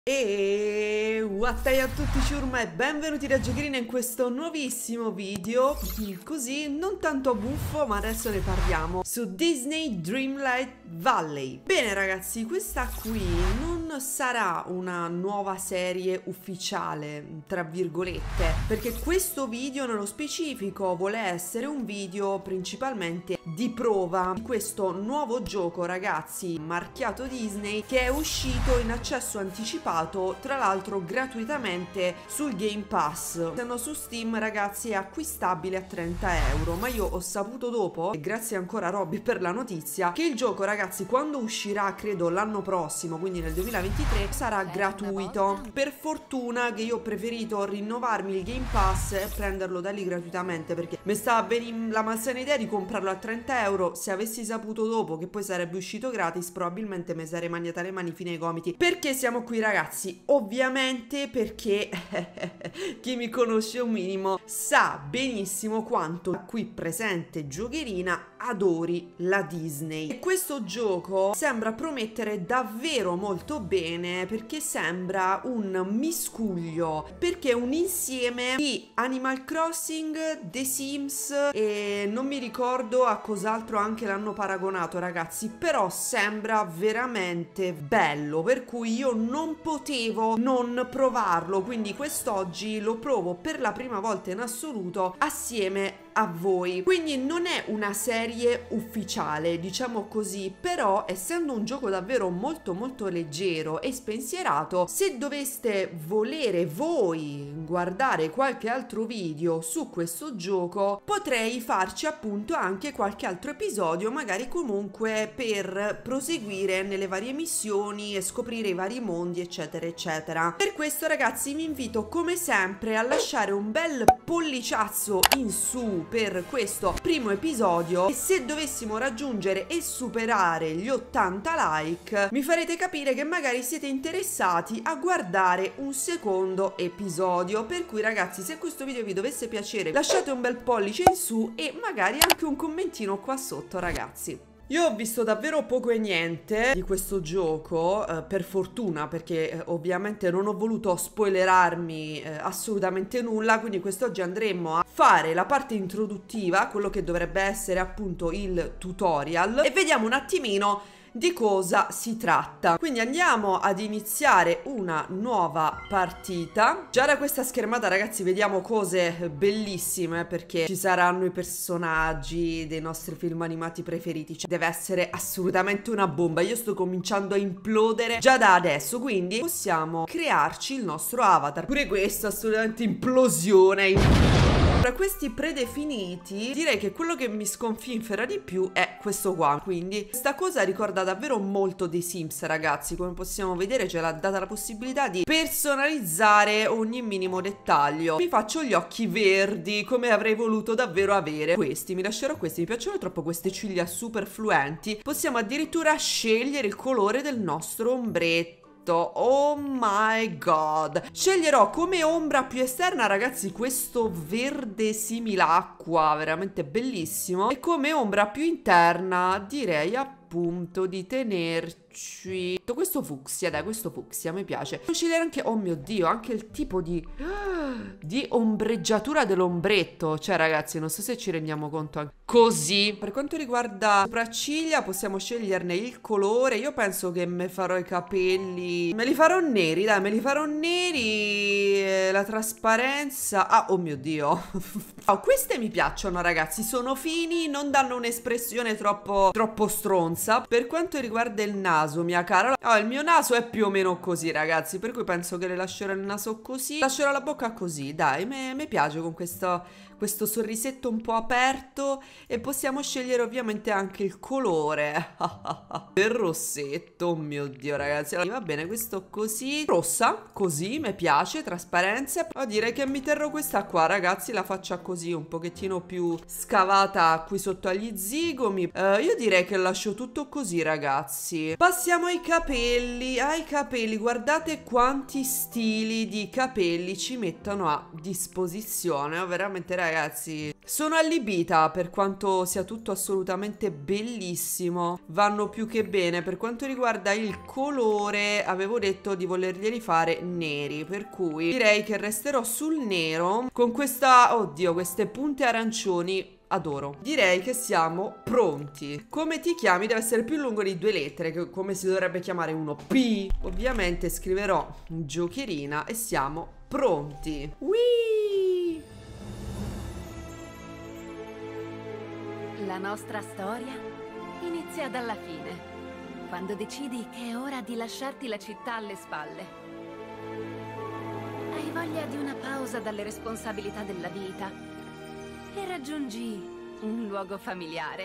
E wattai a tutti ciurma e benvenuti da Giocherina in questo nuovissimo video, così non tanto buffo, ma adesso ne parliamo, su Disney Dreamlight Valley. Bene ragazzi, questa qui non sarà una nuova serie ufficiale, tra virgolette, perché questo video nello specifico vuole essere un video principalmente di prova di questo nuovo gioco ragazzi, marchiato Disney, che è uscito in accesso anticipato, tra l'altro gratuitamente sul Game Pass. Essendo su Steam ragazzi è acquistabile a 30 euro, ma io ho saputo dopo, e grazie ancora a Robby per la notizia, che il gioco ragazzi quando uscirà credo l'anno prossimo, quindi nel 2023, sarà gratuito. Per fortuna che io ho preferito rinnovarmi il Game Pass e prenderlo da lì gratuitamente, perché mi stava bene la malsana idea di comprarlo a 30 euro. Se avessi saputo dopo che poi sarebbe uscito gratis, probabilmente mi sarei mangiata le mani fino ai gomiti. Perché siamo qui ragazzi? Ovviamente perché chi mi conosce un minimo sa benissimo quanto qui presente Giocherina adori la Disney, e questo gioco sembra promettere davvero molto bene, perché sembra un miscuglio, perché è un insieme di Animal Crossing, The Sims e non mi ricordo a cos'altro anche l'hanno paragonato ragazzi, però sembra veramente bello, per cui io non potevo non provarlo, quindi quest'oggi lo provo per la prima volta in assoluto assieme a voi. Quindi non è una serie ufficiale, diciamo così, però essendo un gioco davvero molto leggero e spensierato, se doveste volere voi guardare qualche altro video su questo gioco, potrei farci appunto anche qualche altro episodio, magari comunque per proseguire nelle varie missioni e scoprire i vari mondi eccetera eccetera. Per questo ragazzi vi invito come sempre a lasciare un bel polliciazzo in su per questo primo episodio, e se dovessimo raggiungere e superare gli 80 like mi farete capire che magari siete interessati a guardare un secondo episodio. Per cui ragazzi, se questo video vi dovesse piacere lasciate un bel pollice in su e magari anche un commentino qua sotto ragazzi. Io ho visto davvero poco e niente di questo gioco, per fortuna, perché ovviamente non ho voluto spoilerarmi assolutamente nulla, quindi quest'oggi andremo a fare la parte introduttiva, quello che dovrebbe essere appunto il tutorial, e vediamo un attimino di cosa si tratta. Quindi andiamo ad iniziare una nuova partita. Già da questa schermata ragazzi vediamo cose bellissime, perché ci saranno i personaggi dei nostri film animati preferiti, cioè, deve essere assolutamente una bomba. Io sto cominciando a implodere già da adesso, quindi possiamo crearci il nostro avatar. Pure questo assolutamente implosione. Tra questi predefiniti direi che quello che mi sconfinfera di più è questo qua, quindi questa cosa ricorda davvero molto dei Sims ragazzi. Come possiamo vedere ce l'ha data la possibilità di personalizzare ogni minimo dettaglio. Mi faccio gli occhi verdi come avrei voluto davvero avere questi, mi lascerò questi, mi piacciono troppo queste ciglia super fluenti. Possiamo addirittura scegliere il colore del nostro ombretto. Oh my god. Sceglierò come ombra più esterna ragazzi questo verde similacqua, veramente bellissimo, e come ombra più interna direi appunto di tenerci questo fucsia, dai, questo fucsia mi piace. Scegliere anche, oh mio dio, anche il tipo di ombreggiatura dell'ombretto, cioè ragazzi non so se ci rendiamo conto anche così. Per quanto riguarda sopracciglia possiamo sceglierne il colore. Io penso che me farò i capelli, me li farò neri, dai, me li farò neri. La trasparenza, ah, oh mio dio. Oh, queste mi piacciono ragazzi, sono fini, non danno un'espressione troppo stronza. Per quanto riguarda il naso, mia cara, il mio naso è più o meno così ragazzi, per cui penso che le lascerò il naso così, lascerò la bocca così, dai, mi piace con questo sorrisetto un po' aperto. E possiamo scegliere ovviamente anche il colore del rossetto, oh mio dio ragazzi. Allora, va bene questo così, rossa, così, mi piace, trasparenza. Direi che mi terrò questa qua ragazzi, la faccia così un pochettino più scavata qui sotto agli zigomi. Io direi che lascio tutto così ragazzi. Passiamo ai capelli. Ai capelli, guardate quanti stili di capelli ci mettono a disposizione. Veramente, ragazzi, sono allibita per quanto sia tutto assolutamente bellissimo. Vanno più che bene. Per quanto riguarda il colore, avevo detto di volerglieli fare neri, per cui direi che resterò sul nero con questa, oddio, queste punte arancioni. Adoro. Direi che siamo pronti. Come ti chiami? Deve essere più lungo di 2 lettere, come si dovrebbe chiamare uno P. Ovviamente scriverò Giocherina e siamo pronti. Whee! La nostra storia inizia dalla fine, quando decidi che è ora di lasciarti la città alle spalle. Hai voglia di una pausa dalle responsabilità della vita e raggiungi un luogo familiare.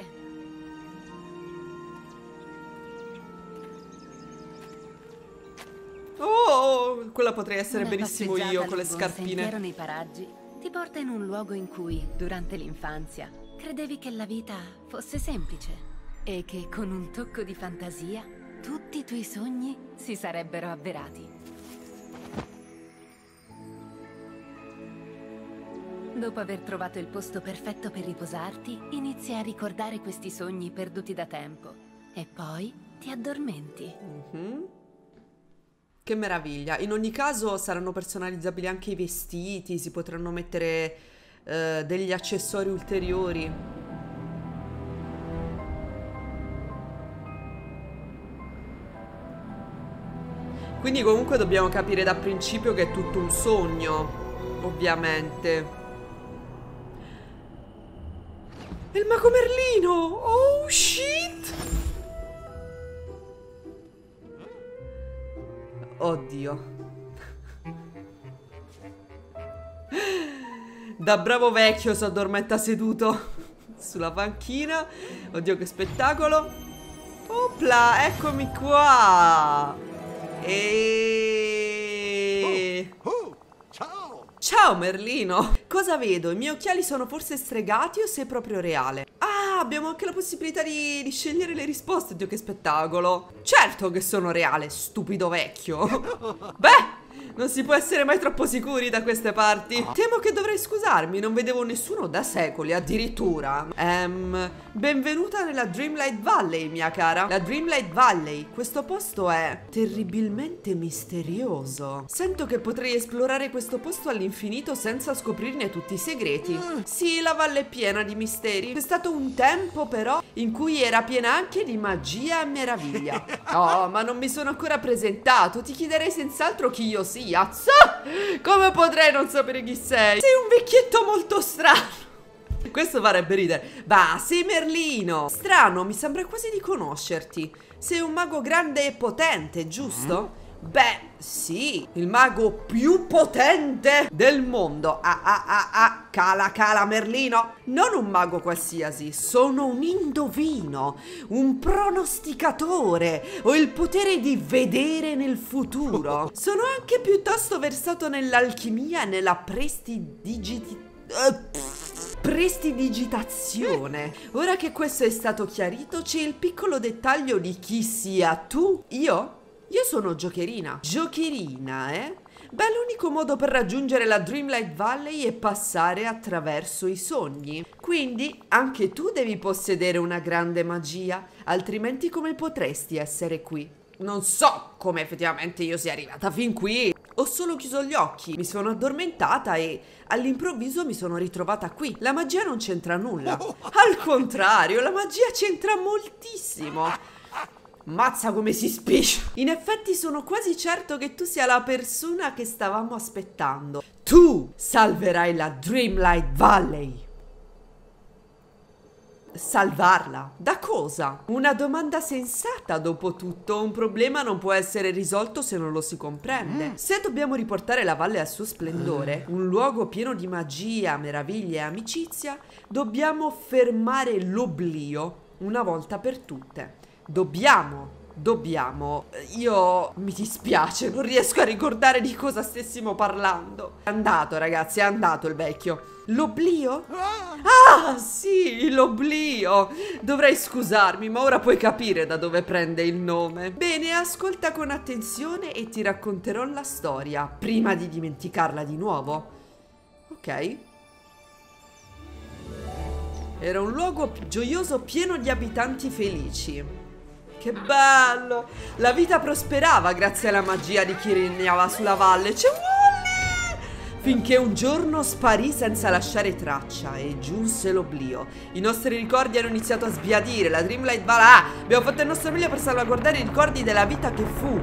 Oh, quella potrei essere Una benissimo io con le lungo un scarpine. sentiero nei paraggi ti porta in un luogo in cui, durante l'infanzia, credevi che la vita fosse semplice e che con un tocco di fantasia tutti i tuoi sogni si sarebbero avverati. Dopo aver trovato il posto perfetto per riposarti, inizi a ricordare questi sogni perduti da tempo e poi ti addormenti. Che meraviglia. In ogni caso saranno personalizzabili anche i vestiti, si potranno mettere degli accessori ulteriori. Quindi comunque dobbiamo capire da principio che è tutto un sogno, ovviamente. Il mago Merlino! Oh shit! Oddio. Da bravo vecchio si addormenta seduto sulla panchina. Oddio, che spettacolo. Opla, eccomi qua. Ciao! Ciao Merlino. Cosa vedo? I miei occhiali sono forse stregati o sei proprio reale? Ah, abbiamo anche la possibilità di scegliere le risposte. Oddio, che spettacolo. Certo che sono reale, stupido vecchio. Beh, non si può essere mai troppo sicuri da queste parti. Temo che dovrei scusarmi, non vedevo nessuno da secoli, addirittura. Benvenuta nella Dreamlight Valley, mia cara. La Dreamlight Valley, questo posto è terribilmente misterioso. Sento che potrei esplorare questo posto all'infinito senza scoprirne tutti i segreti. Sì, la valle è piena di misteri. C'è stato un tempo, però, in cui era piena anche di magia e meraviglia. Oh, ma non mi sono ancora presentato. Ti chiederei senz'altro chi io sia. Come potrei non sapere chi sei? Sei un vecchietto molto strano. Questo farebbe ridere. Bah, sei Merlino. Strano, mi sembra quasi di conoscerti. Sei un mago grande e potente, giusto? Beh, sì, il mago più potente del mondo. Cala Merlino. Non un mago qualsiasi, sono un indovino, un pronosticatore. Ho il potere di vedere nel futuro. Sono anche piuttosto versato nell'alchimia e nella prestidigitazione. Ora che questo è stato chiarito, c'è il piccolo dettaglio di chi sia tu. Io sono Giocherina. Giocherina, eh? Beh, l'unico modo per raggiungere la Dreamlight Valley è passare attraverso i sogni. Quindi anche tu devi possedere una grande magia, altrimenti come potresti essere qui? Non so come effettivamente io sia arrivata fin qui. Ho solo chiuso gli occhi, mi sono addormentata e all'improvviso mi sono ritrovata qui. La magia non c'entra nulla. Al contrario, la magia c'entra moltissimo. Mazza come si spiscia. In effetti sono quasi certo che tu sia la persona che stavamo aspettando. Tu salverai la Dreamlight Valley. Salvarla? Da cosa? Una domanda sensata, dopo tutto. Un problema non può essere risolto se non lo si comprende. Se dobbiamo riportare la valle al suo splendore, un luogo pieno di magia, meraviglia e amicizia, dobbiamo fermare l'oblio una volta per tutte. Dobbiamo Io mi dispiace, non riesco a ricordare di cosa stessimo parlando. È andato, ragazzi, è andato il vecchio. L'oblio? Ah, sì, l'oblio. Dovrei scusarmi, ma ora puoi capire da dove prende il nome. Bene, ascolta con attenzione e ti racconterò la storia, prima di dimenticarla di nuovo. Ok. Era un luogo gioioso pieno di abitanti felici. Che bello! La vita prosperava grazie alla magia di chi regnava sulla valle. Ci vuole! Finché un giorno sparì senza lasciare traccia e giunse l'oblio. I nostri ricordi hanno iniziato a sbiadire. La Dreamlight Valley. Abbiamo fatto il nostro meglio per salvaguardare i ricordi della vita che fu.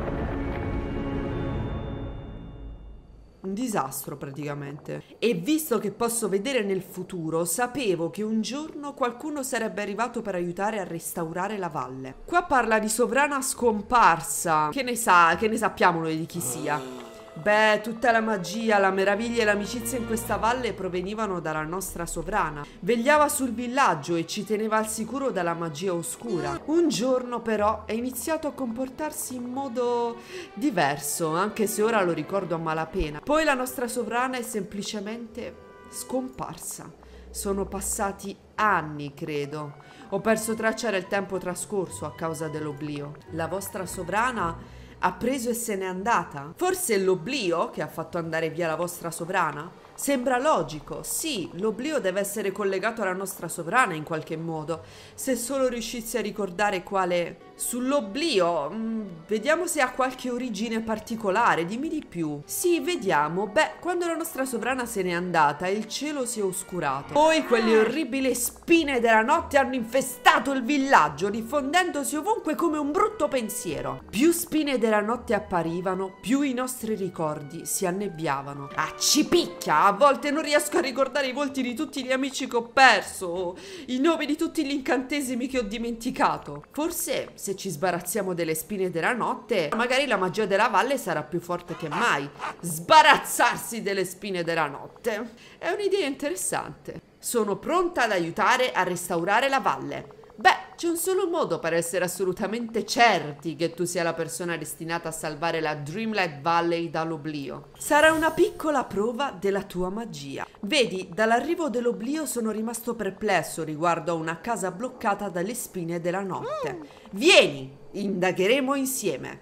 Un disastro praticamente. E visto che posso vedere nel futuro, sapevo che un giorno qualcuno sarebbe arrivato per aiutare a restaurare la valle. Qua parla di sovrana scomparsa. Che ne sappiamo noi di chi sia? Beh, tutta la magia, la meraviglia e l'amicizia in questa valle provenivano dalla nostra sovrana. Vegliava sul villaggio e ci teneva al sicuro dalla magia oscura. Un giorno però è iniziato a comportarsi in modo diverso, anche se ora lo ricordo a malapena. Poi la nostra sovrana è semplicemente scomparsa. Sono passati anni, credo. Ho perso traccia del tempo trascorso a causa dell'oblio. La vostra sovrana ha preso e se n'è andata? Forse è l'oblio che ha fatto andare via la vostra sovrana? Sembra logico, sì, l'oblio deve essere collegato alla nostra sovrana in qualche modo. Se solo riuscissi a ricordare quale... Sull'oblio, vediamo se ha qualche origine particolare, dimmi di più. Sì, vediamo. Beh, quando la nostra sovrana se n'è andata, il cielo si è oscurato. Poi quelle orribili spine della notte hanno infestato il villaggio, diffondendosi ovunque come un brutto pensiero. Più spine della notte apparivano, più i nostri ricordi si annebbiavano. Ah, ci picchia! A volte non riesco a ricordare i volti di tutti gli amici che ho perso, i nomi di tutti gli incantesimi che ho dimenticato. Forse, se ci sbarazziamo delle spine della notte, magari la magia della valle sarà più forte che mai. Sbarazzarsi delle spine della notte è un'idea interessante. Sono pronta ad aiutare a restaurare la valle. Beh, c'è un solo modo per essere assolutamente certi che tu sia la persona destinata a salvare la Dreamlight Valley dall'oblio. Sarà una piccola prova della tua magia. Vedi, dall'arrivo dell'oblio sono rimasto perplesso riguardo a una casa bloccata dalle spine della notte. Vieni, indagheremo insieme.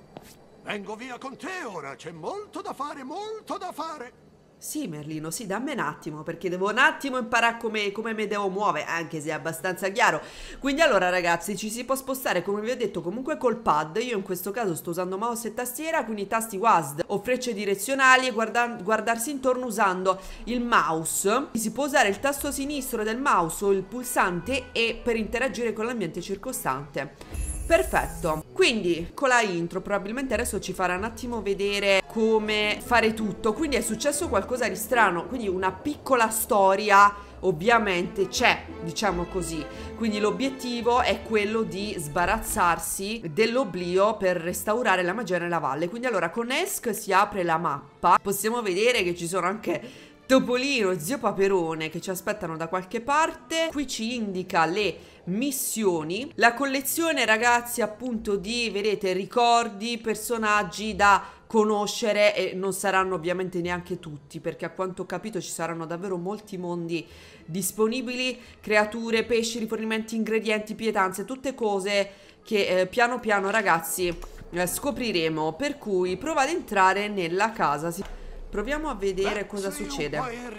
Vengo via con te ora, c'è molto da fare, molto da fare. Sì, Merlino, sì, dammi un attimo, perché devo un attimo imparare come mi devo muovere, anche se è abbastanza chiaro. Quindi allora, ragazzi, ci si può spostare, come vi ho detto, comunque col pad. Io in questo caso sto usando mouse e tastiera, quindi tasti WASD o frecce direzionali e guardarsi intorno usando il mouse. Si può usare il tasto sinistro del mouse o il pulsante e per interagire con l'ambiente circostante. Perfetto, quindi con la intro probabilmente adesso ci farà un attimo vedere come fare tutto. Quindi è successo qualcosa di strano, quindi una piccola storia ovviamente c'è, diciamo così. Quindi l'obiettivo è quello di sbarazzarsi dell'oblio per restaurare la magia nella valle. Quindi allora con ESC si apre la mappa, possiamo vedere che ci sono anche Topolino e Zio Paperone che ci aspettano da qualche parte. Qui ci indica le missioni. La collezione, ragazzi, appunto di, vedete, ricordi, personaggi da conoscere, e non saranno ovviamente neanche tutti, perché a quanto ho capito ci saranno davvero molti mondi disponibili, creature, pesci, rifornimenti, ingredienti, pietanze, tutte cose che piano piano, ragazzi, scopriremo. Per cui prova ad entrare nella casa. Proviamo a vedere cosa succede.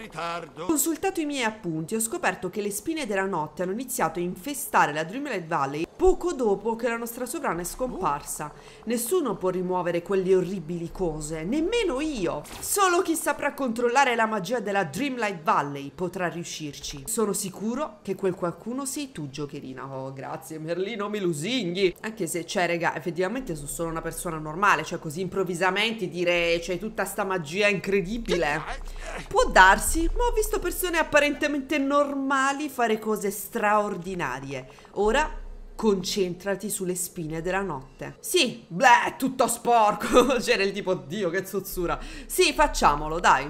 Ho consultato i miei appunti e ho scoperto che le spine della notte hanno iniziato a infestare la Dreamlight Valley poco dopo che la nostra sovrana è scomparsa. Nessuno può rimuovere quelle orribili cose, nemmeno io. Solo chi saprà controllare la magia della Dreamlight Valley potrà riuscirci. Sono sicuro che quel qualcuno sei tu, giocherina. Oh, grazie Merlino, mi lusinghi. Anche se, cioè, raga, effettivamente sono solo una persona normale, cioè così improvvisamente dire c'è tutta sta magia incredibile. Può darsi, ma ho visto persone apparentemente normali fare cose straordinarie. Ora concentrati sulle spine della notte. Sì, bleh, tutto sporco. C'era il tipo, Dio, che zozzura. Sì, facciamolo, dai.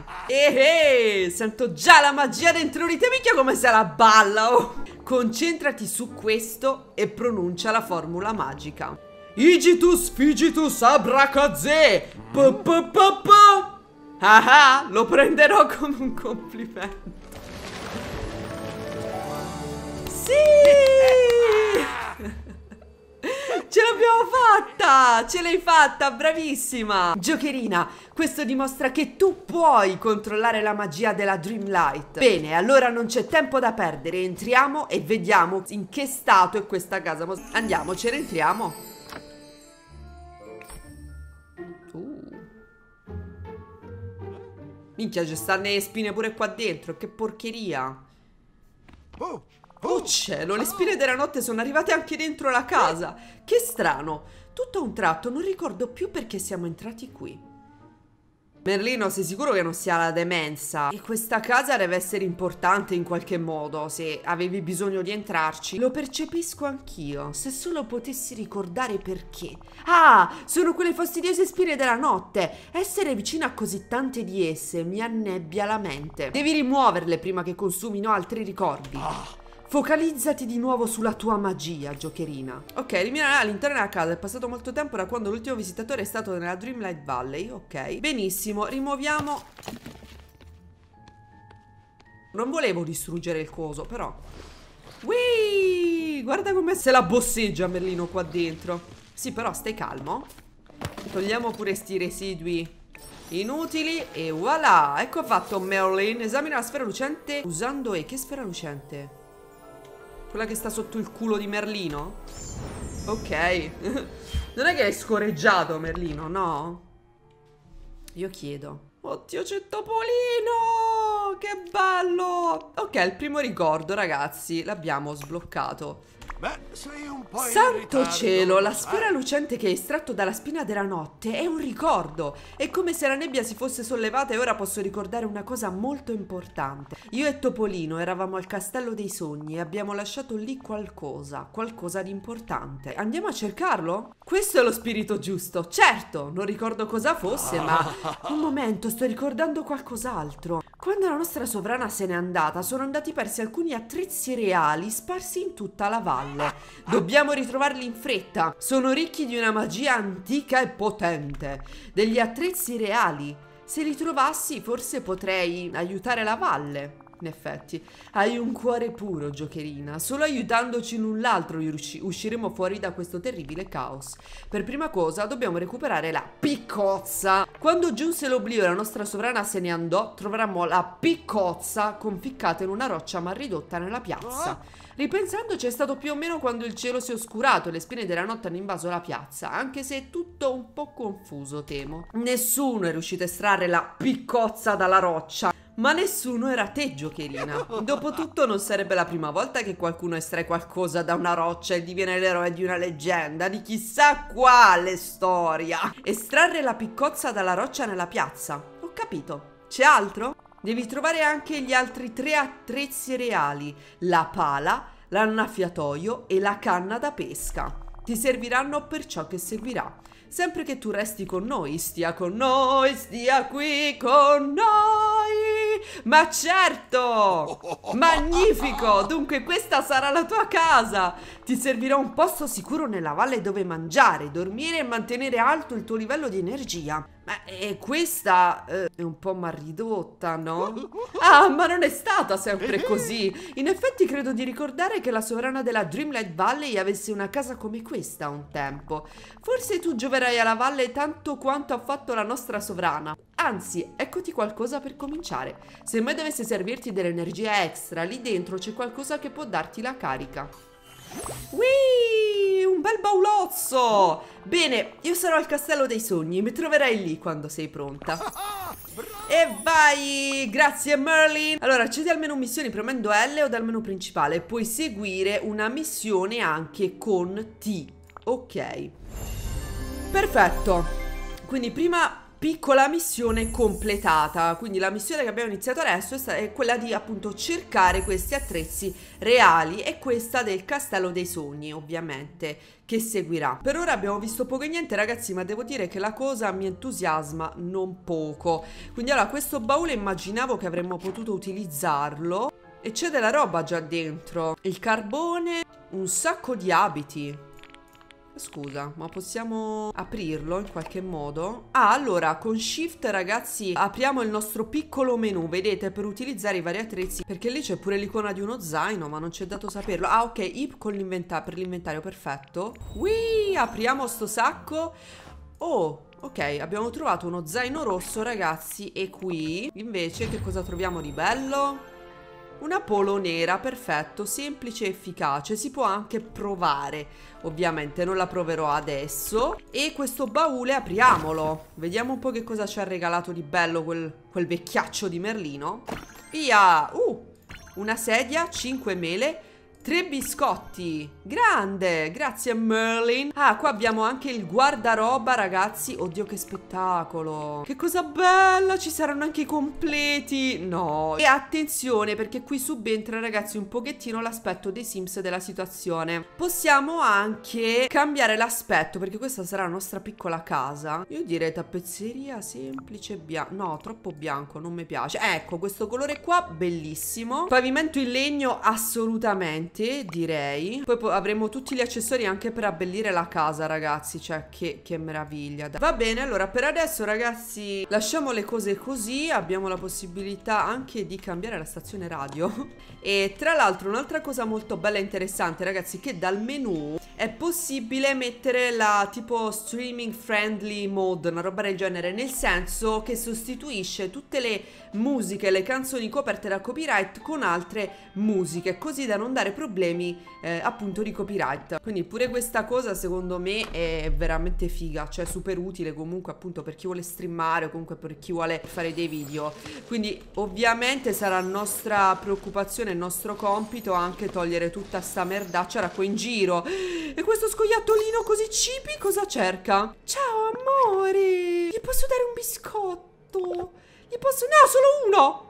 Sento già la magia dentro di te, minchia come se la balla. Oh. Concentrati su questo e pronuncia la formula magica. Igitus Figitus Abracadze. Ah, lo prenderò come un complimento. Sì! Ce l'abbiamo fatta! Ce l'hai fatta, bravissima! Giocherina, questo dimostra che tu puoi controllare la magia della Dreamlight. Bene, allora non c'è tempo da perdere. Entriamo e vediamo in che stato è questa casa. Andiamocene, entriamo. Minchia, ci stanno le spine pure qua dentro. Che porcheria. Oh cielo, le spine della notte sono arrivate anche dentro la casa. Che strano. Tutto a un tratto non ricordo più perché siamo entrati qui. Merlino, sei sicuro che non sia la demenza? E questa casa deve essere importante in qualche modo. Se avevi bisogno di entrarci. Lo percepisco anch'io. Se solo potessi ricordare perché. Ah, sono quelle fastidiose spine della notte. Essere vicino a così tante di esse mi annebbia la mente. Devi rimuoverle prima che consumino altri ricordi. Focalizzati di nuovo sulla tua magia, giocherina. Ok, eliminare all'interno della casa. È passato molto tempo da quando l'ultimo visitatore è stato nella Dreamlight Valley. Ok, benissimo, rimuoviamo. Non volevo distruggere il coso, però. Whee! Guarda come se la bosseggia Merlino qua dentro. Sì, però stai calmo. Togliamo pure sti residui inutili e voilà. Ecco fatto Merlin. Esamina la sfera lucente usando che sfera lucente? Quella che sta sotto il culo di Merlino? Ok. Non è che hai scorreggiato Merlino, no? Io chiedo. Oddio, c'è Topolino! Che bello! Ok, il primo ricordo, ragazzi. L'abbiamo sbloccato. Beh, sei un po' in Santo ritardo, cielo, la sfera lucente che hai estratto dalla spina della notte è un ricordo. È come se la nebbia si fosse sollevata e ora posso ricordare una cosa molto importante. Io e Topolino eravamo al Castello dei Sogni e abbiamo lasciato lì qualcosa di importante. Andiamo a cercarlo? Questo è lo spirito giusto. Certo, non ricordo cosa fosse, ma un momento, sto ricordando qualcos'altro. Quando la nostra sovrana se n'è andata, sono andati persi alcuni attrezzi reali sparsi in tutta la valle. Dobbiamo ritrovarli in fretta. Sono ricchi di una magia antica e potente. Degli attrezzi reali. Se li trovassi, forse potrei aiutare la valle. In effetti, hai un cuore puro, giocherina. Solo aiutandoci l'un l'altro usciremo fuori da questo terribile caos. Per prima cosa dobbiamo recuperare la piccozza. Quando giunse l'oblio e la nostra sovrana se ne andò, troveremo la piccozza conficcata in una roccia mal ridotta nella piazza. Ripensandoci, è stato più o meno quando il cielo si è oscurato e le spine della notte hanno invaso la piazza, anche se è tutto un po' confuso, temo. Nessuno è riuscito a estrarre la piccozza dalla roccia. Ma nessuno era te, giocherina. Dopotutto non sarebbe la prima volta che qualcuno estrae qualcosa da una roccia e diviene l'eroe di una leggenda, di chissà quale storia. Estrarre la piccozza dalla roccia nella piazza. Ho capito. C'è altro? Devi trovare anche gli altri 3 attrezzi reali. La pala, l'annaffiatoio e la canna da pesca. Ti serviranno per ciò che seguirà. Sempre che tu resti con noi, stia qui con noi. Ma certo! Magnifico! Dunque questa sarà la tua casa. Ti servirà un posto sicuro nella valle dove mangiare, dormire e mantenere alto il tuo livello di energia. Ma questa è un po' mal ridotta, no? Ah, ma non è stata sempre così. In effetti credo di ricordare che la sovrana della Dreamlight Valley avesse una casa come questa un tempo. Forse tu gioverai alla valle tanto quanto ha fatto la nostra sovrana. Anzi, eccoti qualcosa per cominciare. Se mai dovesse servirti dell'energia extra, lì dentro c'è qualcosa che può darti la carica. Whee! Un bel baulozzo! Bene, io sarò al Castello dei Sogni, mi troverai lì quando sei pronta. E vai! Grazie Merlin! Allora, accedi al menu missioni premendo L o dal menu principale. Puoi seguire una missione anche con T. Ok. Perfetto. Quindi prima piccola missione completata. Quindi la missione che abbiamo iniziato adesso è quella di appunto cercare questi attrezzi reali e questa del Castello dei Sogni, ovviamente, che seguirà. Per ora abbiamo visto poco e niente, ragazzi, ma devo dire che la cosa mi entusiasma non poco. Quindi allora, questo baule immaginavo che avremmo potuto utilizzarlo e c'è della roba già dentro. Il carbone, un sacco di abiti. Scusa, ma possiamo aprirlo in qualche modo? Ah, allora, con Shift, ragazzi, apriamo il nostro piccolo menu, vedete, per utilizzare i vari attrezzi. Perché lì c'è pure l'icona di uno zaino, ma non c'è dato saperlo. Ah, ok, IP con l'inventario, per l'inventario, perfetto. Ui, apriamo sto sacco. Oh, ok, abbiamo trovato uno zaino rosso, ragazzi. E qui, invece, che cosa troviamo di bello? Una polo nera, perfetto, semplice e efficace. Si può anche provare. Ovviamente non la proverò adesso. E questo baule apriamolo. Vediamo un po' che cosa ci ha regalato di bello quel vecchiaccio di Merlino. Via! Una sedia, 5 mele, 3 biscotti. Grande, grazie Merlin. Ah, qua abbiamo anche il guardaroba, ragazzi. Oddio, che spettacolo. Che cosa bella, ci saranno anche i completi. No. E attenzione, perché qui subentra, ragazzi, un pochettino l'aspetto dei Sims della situazione. Possiamo anche cambiare l'aspetto, perché questa sarà la nostra piccola casa. Io direi tappezzeria semplice bianco. No, troppo bianco, non mi piace. Ecco, questo colore qua, bellissimo. Pavimento in legno, assolutamente, direi. Poi avremo tutti gli accessori anche per abbellire la casa, ragazzi. Cioè, che meraviglia. Va bene, allora, per adesso, ragazzi, lasciamo le cose così. Abbiamo la possibilità anche di cambiare la stazione radio. E tra l'altro, un'altra cosa molto bella e interessante, ragazzi, che dal menu è possibile mettere la tipo streaming friendly mode, una roba del genere, nel senso che sostituisce tutte le musiche, le canzoni coperte da copyright con altre musiche, così da non dare problemi appunto di copyright. Quindi pure questa cosa secondo me è veramente figa, cioè super utile comunque appunto per chi vuole streamare o comunque per chi vuole fare dei video. Quindi ovviamente sarà nostra preoccupazione, il nostro compito anche togliere tutta sta merdaccia da qua in giro. E questo scoiattolino così cipi cosa cerca? Ciao amore, gli posso dare un biscotto? Gli posso... No, solo uno!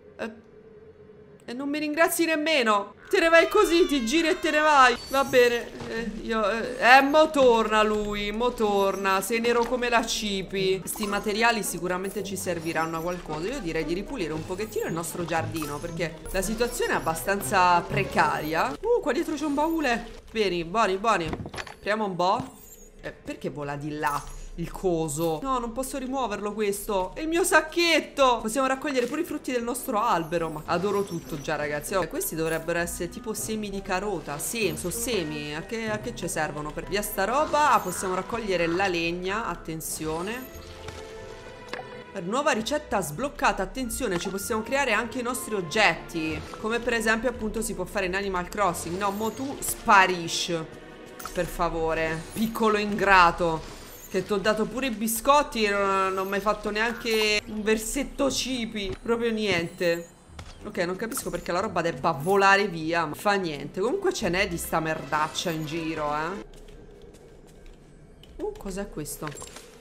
E non mi ringrazi nemmeno. Te ne vai così, ti giri e te ne vai. Va bene, mo torna lui, mo torna. Sei nero come la cipi. Questi materiali sicuramente ci serviranno a qualcosa. Io direi di ripulire un pochettino il nostro giardino, perché la situazione è abbastanza precaria. Qua dietro c'è un baule. Vieni, buoni. Apriamo un po'. Perché vola di là il coso? No, non posso rimuoverlo questo. È il mio sacchetto. Possiamo raccogliere pure i frutti del nostro albero. Ma adoro tutto già, ragazzi. Questi dovrebbero essere tipo semi di carota. Sì, sono semi. A che ci servono? Per via sta roba. Possiamo raccogliere la legna. Attenzione. Per nuova ricetta sbloccata. Attenzione, ci possiamo creare anche i nostri oggetti. Come per esempio appunto si può fare in Animal Crossing. No, mo tu sparisci, per favore, piccolo ingrato. Che ti ho dato pure i biscotti e non ho mai fatto neanche un versetto cipi. Proprio niente. Ok, non capisco perché la roba debba volare via, ma fa niente. Comunque ce n'è di sta merdaccia in giro, cos'è questo?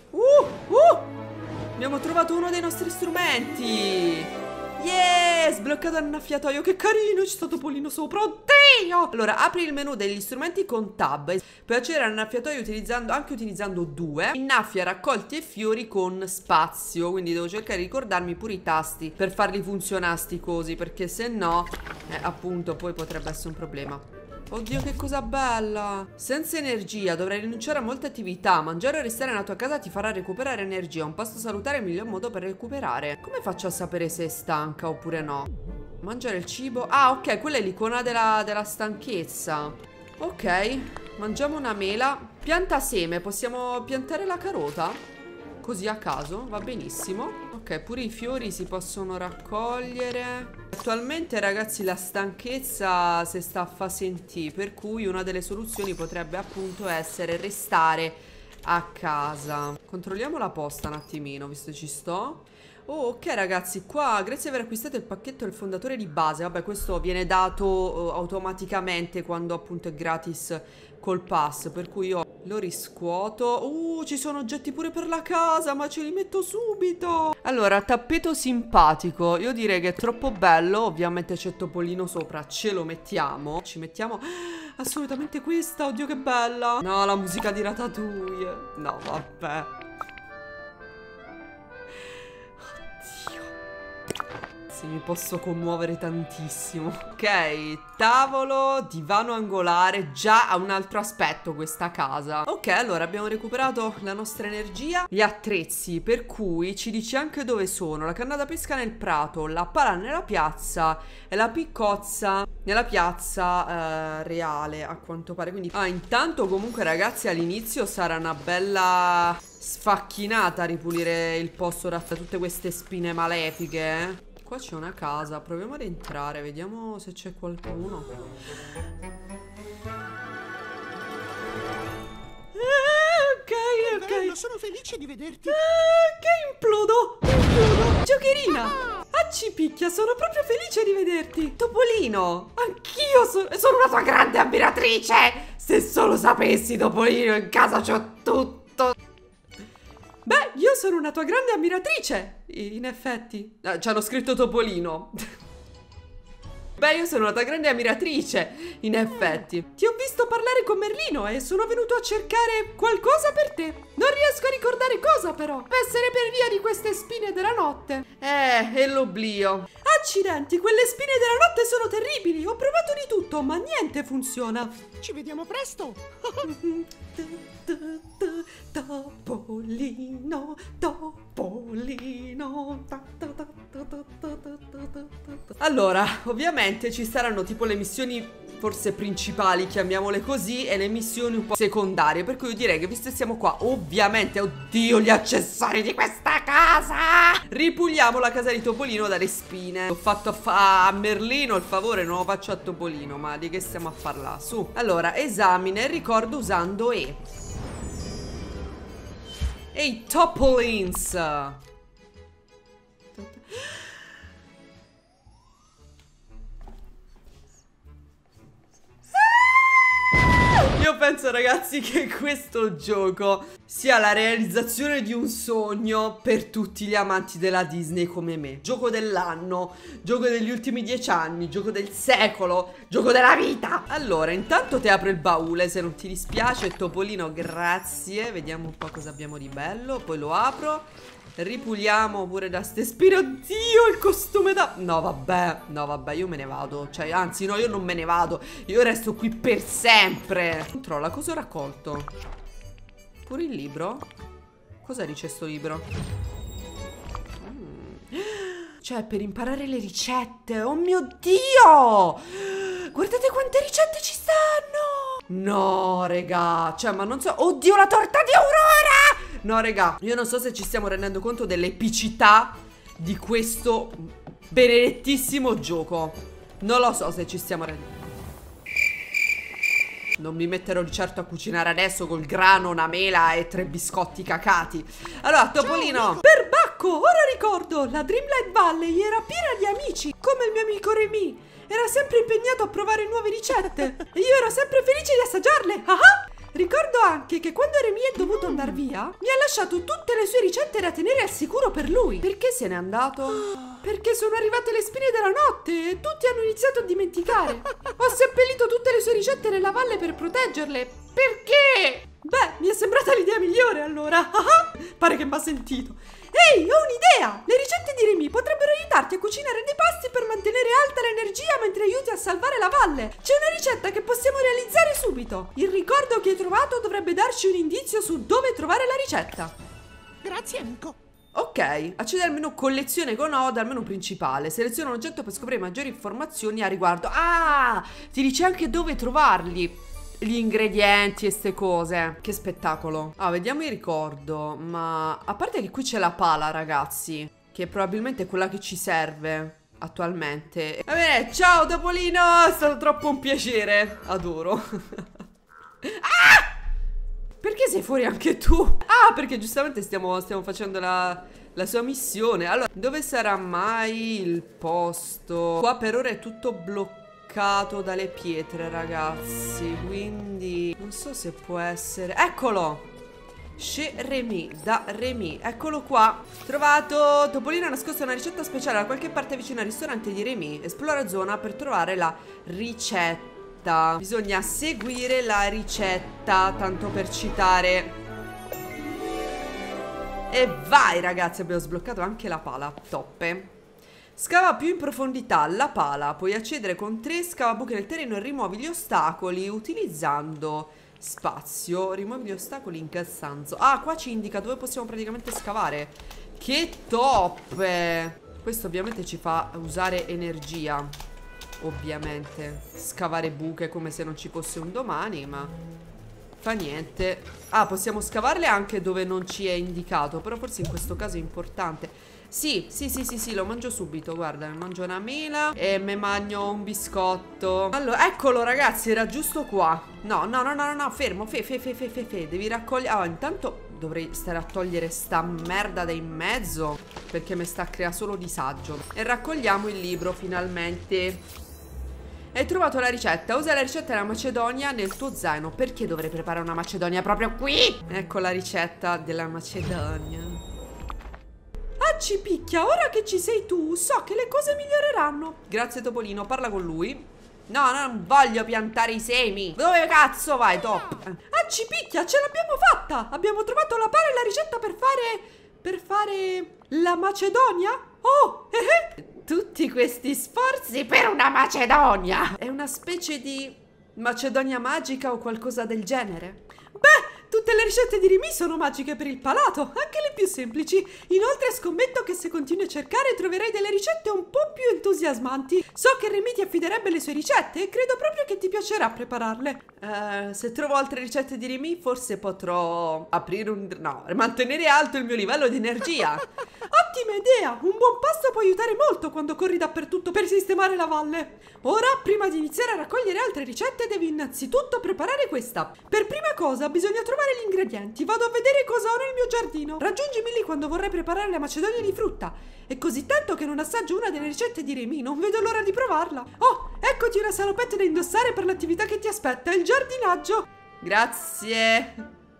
Abbiamo trovato uno dei nostri strumenti. Yeah, sbloccato l'annaffiatoio. Che carino, c'è stato Polino sopra. Oddio. Allora, apri il menu degli strumenti con tab. Puoi accedere all'annaffiatoio utilizzando 2. Innaffia raccolti e fiori con spazio. Quindi devo cercare di ricordarmi pure i tasti per farli funzionare sti cosi, perché se no appunto poi potrebbe essere un problema. Oddio, che cosa bella. Senza energia dovrai rinunciare a molte attività. Mangiare o restare nella tua casa ti farà recuperare energia. Un pasto salutare è il miglior modo per recuperare. Come faccio a sapere se è stanca oppure no? Mangiare il cibo. Ah, ok, quella è l'icona della stanchezza. Ok, mangiamo una mela. Pianta seme, possiamo piantare la carota? Così a caso, va benissimo. Ok, pure i fiori si possono raccogliere. Attualmente, ragazzi, la stanchezza si sta a fa sentire, per cui una delle soluzioni potrebbe appunto essere restare a casa. Controlliamo la posta un attimino, visto che ci sto. Oh, ok ragazzi, qua grazie per aver acquistato il pacchetto del fondatore di base. Vabbè, questo viene dato automaticamente quando appunto è gratis col pass, per cui io lo riscuoto. Ci sono oggetti pure per la casa, ma ce li metto subito. Allora, tappeto simpatico. Io direi che è troppo bello. Ovviamente c'è Topolino sopra, ce lo mettiamo. Ci mettiamo assolutamente questa. Oddio che bella. No, la musica di Ratatouille. No, vabbè. ragazzi, mi posso commuovere tantissimo. Ok, tavolo, divano angolare. Già ha un altro aspetto questa casa. Ok, allora abbiamo recuperato la nostra energia. Gli attrezzi, per cui ci dice anche dove sono. La canna da pesca nel prato, la pala nella piazza e la piccozza nella piazza reale, a quanto pare. Quindi intanto comunque ragazzi all'inizio sarà una bella sfacchinata ripulire il posto da tutte queste spine malefiche. Qua c'è una casa, proviamo ad entrare, vediamo se c'è qualcuno. Ok. Bello, sono felice di vederti. Che implodo. Giocherina. Ci picchia, sono proprio felice di vederti. Topolino, anch'io sono una tua grande ammiratrice. Se solo sapessi, Topolino, in casa c'ho tutto. Beh, io sono una tua grande ammiratrice. In effetti ci hanno scritto Topolino. Beh, io sono una tua grande ammiratrice. In effetti ti ho visto parlare con Merlino e sono venuto a cercare qualcosa per te. Non riesco a ricordare cosa però. Deve essere per via di queste spine della notte. E l'oblio. Accidenti, quelle spine della notte sono terribili. Ho provato di tutto, ma niente funziona. Ci vediamo presto. Topolino, Topolino. Allora, ovviamente ci saranno tipo le missioni forse principali, chiamiamole così, e le missioni un po' secondarie. Per cui io direi che visto che siamo qua, ovviamente, oddio, gli accessori di questa casa, ripuliamo la casa di Topolino dalle spine. Ho fatto a Merlino il favore, non lo faccio a Topolino, ma di che stiamo a parlare? Su. Allora, esamina il ricordo usando E. Ehi, Topolins! Io penso ragazzi che questo gioco sia la realizzazione di un sogno per tutti gli amanti della Disney come me. Gioco dell'anno, gioco degli ultimi 10 anni, gioco del secolo, gioco della vita. Allora, intanto ti apro il baule se non ti dispiace. Topolino, grazie. Vediamo un po' cosa abbiamo di bello. Poi lo apro. Ripuliamo pure da ste spine. Oddio, il costume da... No vabbè, io me ne vado. Cioè, anzi no, io non me ne vado. Io resto qui per sempre. Controlla, cosa ho raccolto? Pure il libro? Cosa dice sto libro? Cioè, per imparare le ricette. Oh mio Dio! Guardate quante ricette ci stanno! No, regà. Cioè, ma non so... Oddio, la torta di Aurora! No, regà, io non so se ci stiamo rendendo conto dell'epicità di questo benedettissimo gioco. Non lo so se ci stiamo rendendo. Non mi metterò di certo a cucinare adesso col grano, una mela e 3 biscotti cacati. Allora, Topolino. Perbacco, ora ricordo, la Dreamlight Valley era piena di amici, come il mio amico Remy. Era sempre impegnato a provare nuove ricette e io ero sempre felice di assaggiarle. Ricordo anche che quando Remy è dovuto andare via, mi ha lasciato tutte le sue ricette da tenere al sicuro per lui. Perché se n'è andato? Perché sono arrivate le spine della notte e tutti hanno iniziato a dimenticare. Ho seppellito tutte le sue ricette nella valle per proteggerle. Perché? Beh, mi è sembrata l'idea migliore allora. Pare che mi ha sentito. Ehi, ho un'idea! Le ricette di Remy potrebbero aiutarti a cucinare dei pasti per mantenere alta l'energia mentre aiuti a salvare la valle. C'è una ricetta che possiamo realizzare subito. Il ricordo che hai trovato dovrebbe darci un indizio su dove trovare la ricetta. Grazie, amico. Ok, accedi al menu collezione con O dal menu principale. Seleziona un oggetto per scoprire maggiori informazioni a riguardo. Ah, ti dice anche dove trovarli. Gli ingredienti e ste cose. Che spettacolo. Vediamo il ricordo. Ma a parte che qui c'è la pala, ragazzi, che probabilmente è quella che ci serve attualmente. Va bene, ciao Topolino. È stato troppo un piacere. Adoro. Perché sei fuori anche tu? Perché giustamente stiamo facendo la sua missione. Allora, dove sarà mai il posto? Qua per ora è tutto bloccato dalle pietre, ragazzi, quindi non so se può essere. Eccolo! Chez Remy, da Remy, eccolo qua. Trovato. Topolino ha nascosto una ricetta speciale da qualche parte vicino al ristorante di Remy. Esplora zona per trovare la ricetta. Bisogna seguire la ricetta, tanto per citare. E vai, ragazzi, abbiamo sbloccato anche la pala. Toppe. Scava più in profondità la pala. Puoi accedere con 3 scavabuche nel terreno e rimuovi gli ostacoli utilizzando spazio. Rimuovi gli ostacoli in che senso? Ah, qua ci indica dove possiamo praticamente scavare. Che top! Questo ovviamente ci fa usare energia. Ovviamente scavare buche come se non ci fosse un domani, ma fa niente. Ah, possiamo scavarle anche dove non ci è indicato, però forse in questo caso è importante. Sì, lo mangio subito. Guarda, mi mangio una mela e mi mangio un biscotto. Allora, eccolo ragazzi, era giusto qua. No, fermo, devi raccogliere. Ah, intanto dovrei stare a togliere sta merda da in mezzo, perché mi sta a creare solo disagio. E raccogliamo il libro finalmente. Hai trovato la ricetta. Usa la ricetta della macedonia nel tuo zaino. Perché dovrei preparare una macedonia proprio qui? Ecco la ricetta della macedonia. Ah, ci picchia, ora che ci sei tu, so che le cose miglioreranno. Grazie Topolino, parla con lui. No, non voglio piantare i semi. Dove cazzo vai, Top? Ah, ci picchia, ce l'abbiamo fatta. Abbiamo trovato la pala e la ricetta per fare la macedonia. Oh, tutti questi sforzi per una macedonia. È una specie di macedonia magica o qualcosa del genere? Beh, tutte le ricette di Remy sono magiche per il palato, anche le più semplici. Inoltre scommetto che se continui a cercare troverai delle ricette un po' più entusiasmanti. So che Remy ti affiderebbe le sue ricette e credo proprio che ti piacerà prepararle. Se trovo altre ricette di Remy forse potrò aprire mantenere alto il mio livello di energia. Ottima idea! Un buon pasto può aiutare molto quando corri dappertutto per sistemare la valle. Ora, prima di iniziare a raccogliere altre ricette, devi innanzitutto preparare questa. Per prima cosa bisogna trovare gli ingredienti. Vado a vedere cosa ho nel mio giardino. Raggiungimi lì quando vorrai preparare la macedonia di frutta. È così tanto che non assaggio una delle ricette di Remy. Non vedo l'ora di provarla. Oh, eccoti una salopetta da indossare per l'attività che ti aspetta, il giardinaggio. Grazie.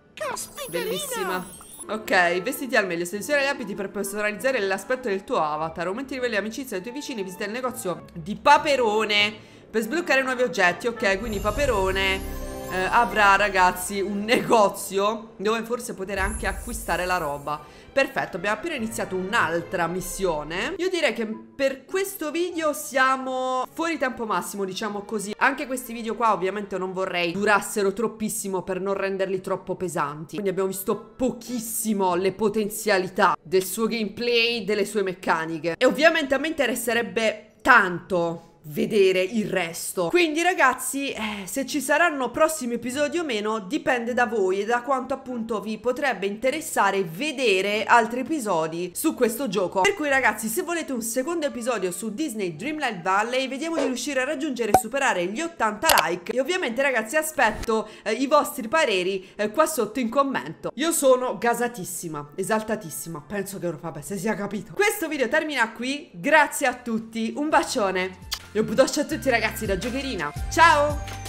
Bellissima. Ok, vestiti al meglio, seleziona gli abiti per personalizzare l'aspetto del tuo avatar. Aumenti i livelli di amicizia dei tuoi vicini, visita il negozio di Paperone per sbloccare nuovi oggetti. Ok, quindi Paperone avrà, ragazzi, un negozio dove forse poter anche acquistare la roba. Perfetto, abbiamo appena iniziato un'altra missione. Io direi che per questo video siamo fuori tempo massimo, diciamo così. Anche questi video qua ovviamente non vorrei durassero troppissimo per non renderli troppo pesanti. Quindi abbiamo visto pochissimo le potenzialità del suo gameplay, delle sue meccaniche. E ovviamente a me interesserebbe tanto vedere il resto. Quindi ragazzi, se ci saranno prossimi episodi o meno dipende da voi e da quanto appunto vi potrebbe interessare vedere altri episodi su questo gioco. Per cui ragazzi, se volete un secondo episodio su Disney Dreamlight Valley, vediamo di riuscire a raggiungere e superare gli 80 like. E ovviamente ragazzi aspetto i vostri pareri qua sotto in commento. Io sono gasatissima, esaltatissima. Penso che vabbè, se sia capito. Questo video termina qui. Grazie a tutti, un bacione e un bacio a tutti ragazzi da Giocherina. Ciao!